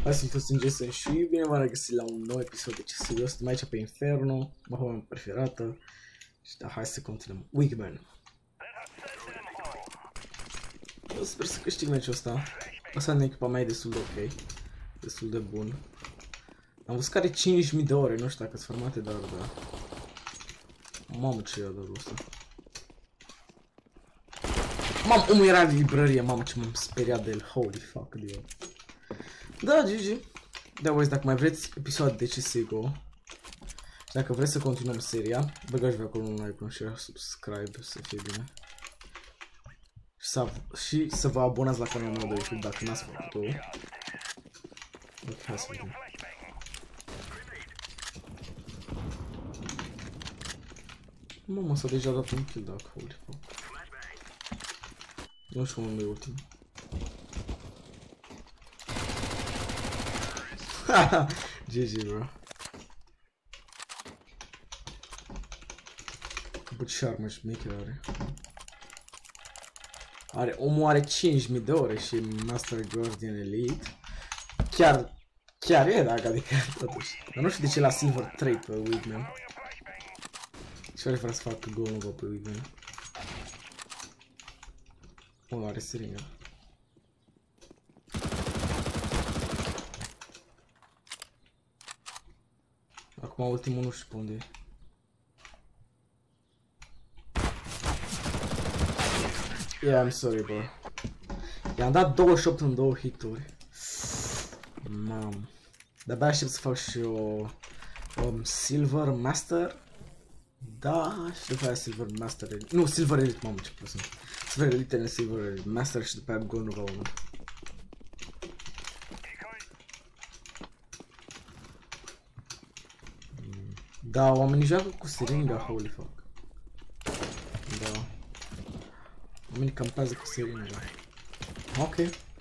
Hai să-l toți în Jason și bine v-am regăsit la un nou episod de CSGO. Suntem aici pe Inferno, mapa mea preferată. Și da, hai să continuăm. Wigman. Eu sper să câștig meciul ăsta. Asta în echipa mea e destul de ok. Destul de bun. Am văzut că are 5000 de ore, nu știu dacă sunt formate, dar da. Mamă, ce ia de ăsta. Mamă, omul era în librărie, mamă ce m-am speriat de el, holy fuck, deal. Da, GG. Da, boys, dacă mai vreți episoade de CSGO și dacă vreți să continuăm seria, băgați-vă acolo un like, un share, subscribe, să fie bine. Și să vă abonați la canalul meu de YouTube dacă n-ați făcut-o. Ok, hai să vedem. Mamă, s-a deja dat un kill, dacă, holy fuck. Nu știu unde e ultim. Haha, GG, bro. Bă, ce armă șmecher are. Omul are 5000 de ore și Master Guardian Elite. Chiar e, dacă, adică, totuși. Dar nu știu de ce la Silver 3 pe Wigman. Și are vrea să facă gol pe Wigman. Omul are seringă. Acum ultimul nu știu pe unde e. Yeah, I'm sorry, bro. I-am dat 28 în 2 hituri. Mam. De-abia aștept să fac și o Silver Master. Da, și după aia Silver Master Elite. Nu, Silver Elite, mamă, ce plus sunt. Silver Elite în Silver Master și după aia Gold Nova 1. Da, oamenii joacă cu seringa, holy fuck. Da. Oamenii campează cu seringa. Ok.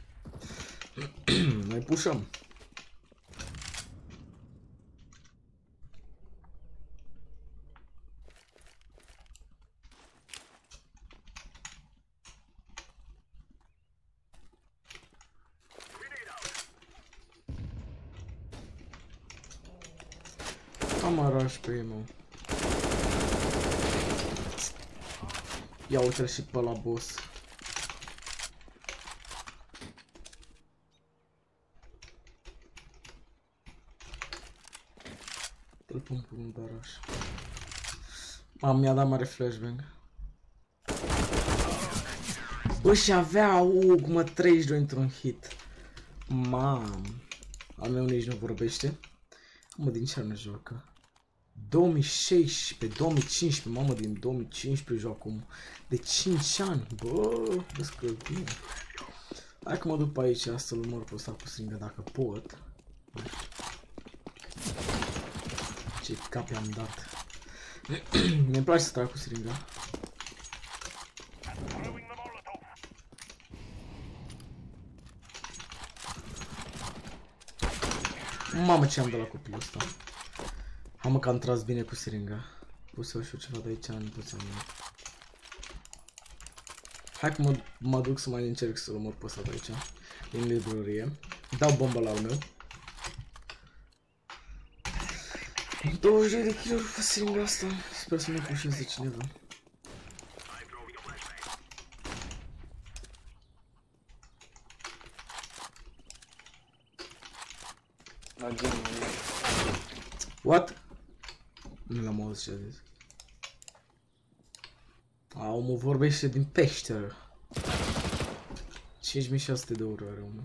Noi pușăm. Am araș pe ei, mă. Ia uite-l și pe la boss. Îl pun pe un araș. Mam, mi-a dat mare flashbang. Bă, și avea mă 32 într-un hit. Mam. Al meu nici nu vorbește. Mă, din ce an joacă? 2016, 2015, mamă, din 2015 joacă omul. De 5 ani, bă, vezi că bine. Hai că mă duc pe aici să-l umăr pe ăsta cu sringă dacă pot. Ce cap i-am dat. Mi-mi place să trag cu sringa. Mamă, ce am dat la copilul ăsta. Am că am tras bine cu seringa. Pus eu și eu ceva de aici în toți am luat. Hai că mă duc să mai încerc să-l omor pe ăsta de aici. În librărie. Dau bomba la al meu. 20 de kill-uri cu seringa asta. Sper să nu pușesc de cineva. What? Nu l-am auzit ce a zis. Omul vorbește din peșteră. 5600 de euro are omul.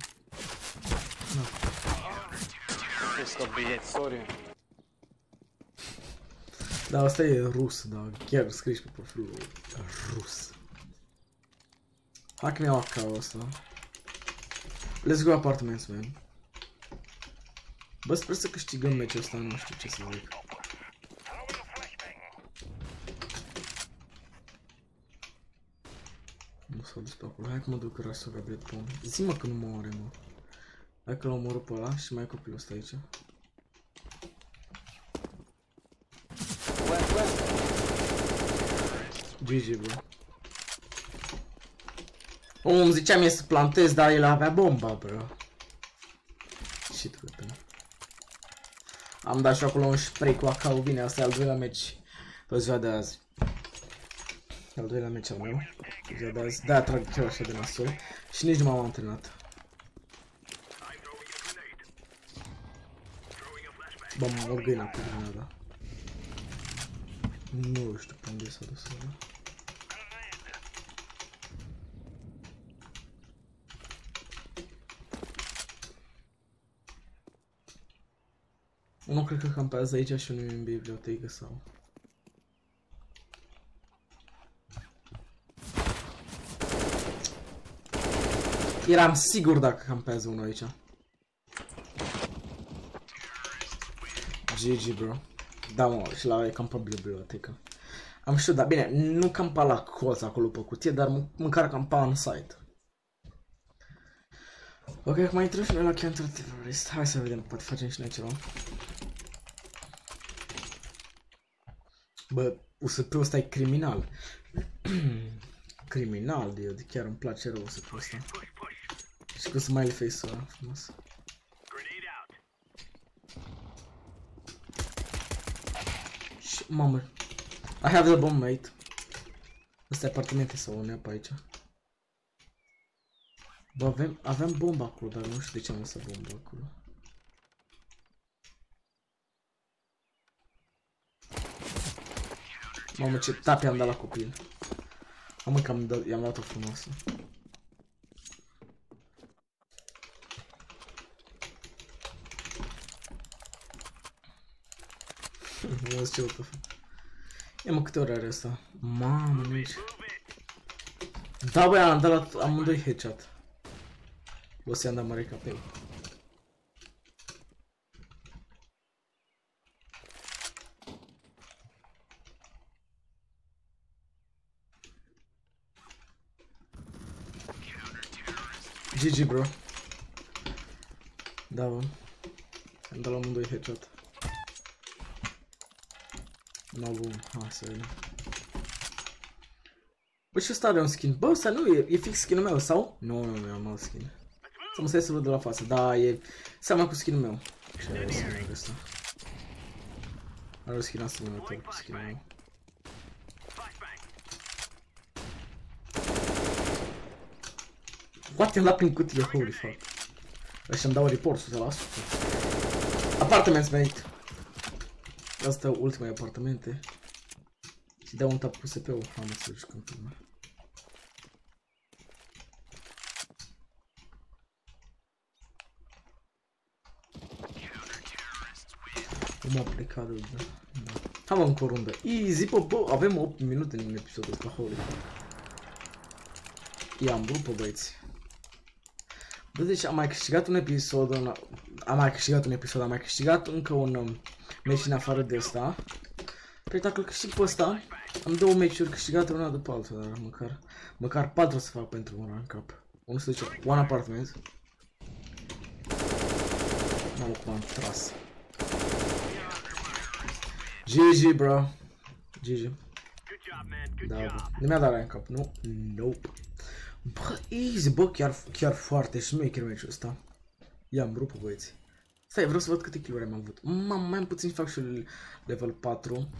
Da, asta e rus, da, chiar scrii pe profilul rus. Hai că mi-au AK-ul ăsta. Let's go apartments, man. Bă, sper să câștigăm meciul ăsta, nu știu ce să zic. Nu s-au dus pe acolo, hai că mă duc rasă Gabriel pe om. Zi-mă că nu mă omoare, mă. Hai că l-am omorât pe ăla și mai e copilul ăsta aici. GG, bro. Omul îmi zicea mie să plantez, dar el avea bomba, bro. shit weapon. Am dat și acolo un spray cu AK-ul, bine, asta e al doilea meci pe ziua de azi. Al doilea meci al meu, pe ziua de azi, de-aia trag chiar așa de nasol și nici nu m-am antrenat. Bă, mă orgâina cu grenada. Nu știu pe unde s-a dus ăla. Unul cred că campează aici și unul în bibliotecă sau... Eram sigur dacă campează unul aici. GG, bro. Da, mă, și la e campa bibliotecă. Am știut, dar bine, nu campa la colț acolo pe cutie, dar măcar campa în site. Ok, acum intrăm și noi la counter-terrorist. Hai să vedem, poate facem și noi ceva. Bă, USP-ul ăsta e criminal. Criminal, eu chiar îmi place rău USP-ul ăsta. Și cu smiley face-ul ăla frumos. Și, mamă, I have the bomb, mate. Ăsta e apartamente sau unea pe aici. Bă, aveam bomba acolo, dar nu știu de ce am lăsat bomba acolo. Mamă, ce tape am dat la copil. Mamă, că i-am dat-o frumoasă. Nu știu ce vă fac. Ia mă, câte ori are asta? Mamă, nici. Da, băi, am dat la amândoi headshot. O să i-am dat mare capel. GG, bro. Da, bă. Am dat la amândoi headshot. No, bun, hai să vedem. Bă, și ăsta are un skin. Bă, ăsta nu e fix skin-ul meu, sau? Nu, am alt skin. Să mă stai să văd de la față. Da, e seamănă cu skin-ul meu. Și are skin-ul ăsta. Are o skin asemănător cu skin-ul meu. Poate-mi dat prin cutie, holy fuck. Așa-mi dau report 100%. Apartments, mate. Asta ultimele apartamente. Și dau un tap cu SP-ul. Am să jucăm filmă. Cum a plecat de... Da. Am încă o rundă. Easy, bă, avem 8 minute în episodul ăsta, holy. Ia, am vrut, băieți. Bă, deci am mai câștigat un episod, am mai câștigat încă un meci în afară de ăsta. Păi dacă îl câștig pe ăsta, am 2 meciuri câștigate una după alta, dar măcar 4 o să fac pentru un rank up. Unul se zice, one apartment. Mamă, cum am tras. GG, bro. GG. Da, bă. Nu mi-a dat rank up, nu? Nope. Bă, easy, bă, chiar foarte șmecher meciul ăsta. I-am rupt, băieți. Stai, vreau să văd câte kill-uri am avut. Mai puțin fac și level 4.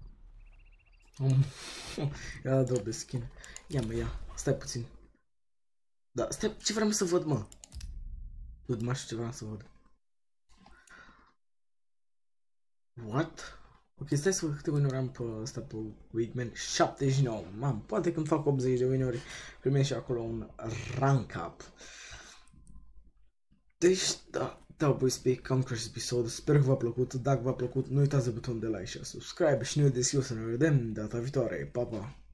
Ia două de skin. Ia, mă, ia. Stai puțin. Da, stai, ce vreau să văd, mă? Nu mai știu ce vreau să văd. What? Ok, stai să văd câte win-uri am pe ăsta, pe Wigman. 79. Mam, poate când fac 80 de win-uri primesc și acolo un rank up. Deci, da, voi spui că am crezut episodul. Sper că v-a plăcut. Dacă v-a plăcut, nu uitați de butonul de like și subscribe. Și nu uitați să ne vedem data viitoare. Pa, pa!